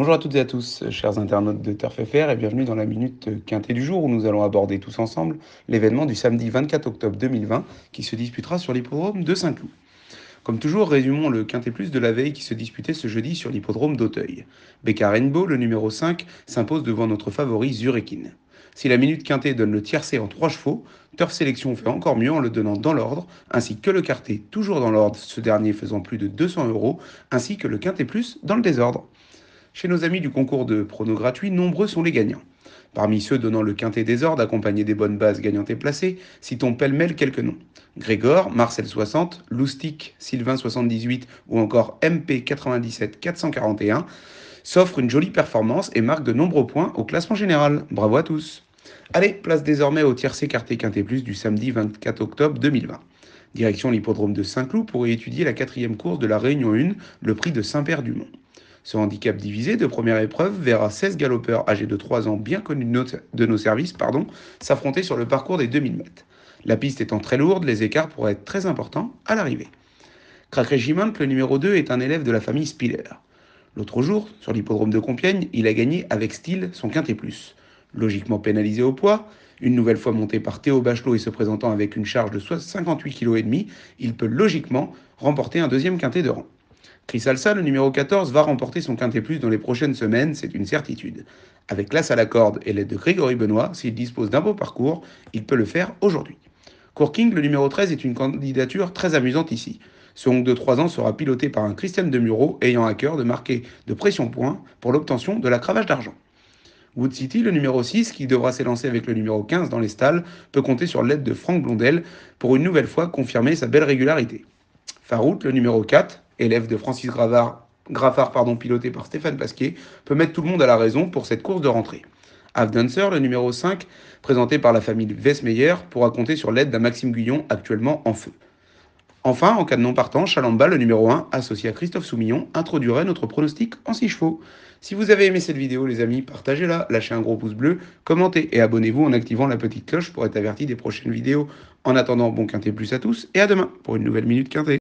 Bonjour à toutes et à tous, chers internautes de Turf FR, et bienvenue dans la minute quintée du jour où nous allons aborder tous ensemble l'événement du samedi 24 octobre 2020 qui se disputera sur l'hippodrome de Saint-Cloud. Comme toujours, résumons le quintet plus de la veille qui se disputait ce jeudi sur l'hippodrome d'Auteuil. Becca Rainbow, le numéro 5, s'impose devant notre favori Zurekin. Si la minute quintée donne le tiercé en 3 chevaux, Turf Sélection fait encore mieux en le donnant dans l'ordre, ainsi que le quartet toujours dans l'ordre, ce dernier faisant plus de 200 €, ainsi que le quintet plus dans le désordre. Chez nos amis du concours de pronos gratuits, nombreux sont les gagnants. Parmi ceux donnant le quintet des ordres accompagné des bonnes bases gagnantes et placées, citons pêle-mêle quelques noms. Grégor, Marcel 60, Loustic, Sylvain 78 ou encore MP 97 441 s'offrent une jolie performance et marquent de nombreux points au classement général. Bravo à tous. Allez, place désormais au tiercé quartet quintet plus du samedi 24 octobre 2020. Direction l'hippodrome de Saint-Cloud pour y étudier la quatrième course de la Réunion 1, le prix de Saint-Père-du-Mont. Ce handicap divisé de première épreuve verra 16 galopeurs âgés de 3 ans bien connus de nos services s'affronter sur le parcours des 2000 mètres. La piste étant très lourde, les écarts pourraient être très importants à l'arrivée. Crack Regiment, le numéro 2, est un élève de la famille Spiller. L'autre jour, sur l'hippodrome de Compiègne, il a gagné avec style son quintet plus. Logiquement pénalisé au poids, une nouvelle fois monté par Théo Bachelot et se présentant avec une charge de 58,5 kg, il peut logiquement remporter un deuxième quintet de rang. Chris Alsa, le numéro 14, va remporter son quintet plus dans les prochaines semaines, c'est une certitude. Avec l'as à la corde et l'aide de Grégory Benoît, s'il dispose d'un beau parcours, il peut le faire aujourd'hui. Corking, le numéro 13, est une candidature très amusante ici. Ce Honk de 3 ans sera piloté par un Christian Demuro ayant à cœur de marquer de pression point pour l'obtention de la cravache d'argent. Wood City, le numéro 6, qui devra s'élancer avec le numéro 15 dans les stalles, peut compter sur l'aide de Franck Blondel pour une nouvelle fois confirmer sa belle régularité. Farout, le numéro 4, élève de Francis Graffard, piloté par Stéphane Pasquier, peut mettre tout le monde à la raison pour cette course de rentrée. Avdancer, le numéro 5, présenté par la famille Westmeyer, pourra compter sur l'aide d'un Maxime Guyon actuellement en feu. Enfin, en cas de non partant, Chalamba, le numéro 1, associé à Christophe Soumillon, introduirait notre pronostic en 6 chevaux. Si vous avez aimé cette vidéo, les amis, partagez-la, lâchez un gros pouce bleu, commentez et abonnez-vous en activant la petite cloche pour être averti des prochaines vidéos. En attendant, bon quintet plus à tous et à demain pour une nouvelle Minute Quintet.